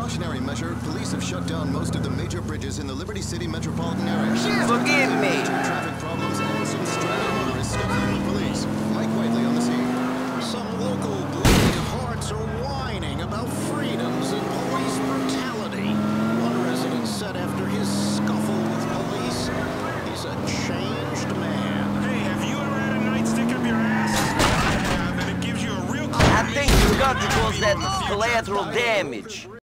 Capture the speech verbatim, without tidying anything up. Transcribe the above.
precautionary measure, police have shut down most of the major bridges in the Liberty City metropolitan area. Forgive me. Traffic problems and some stranded motorists scuffling with police. Mike Whiteley on the scene. Some local bleeding hearts are whining about freedoms and police brutality. One resident said after his scuffle with police, he's a changed man. Hey, have you ever had a nightstick up your ass? I have, and it gives you a real... I think you got to cause that collateral damage.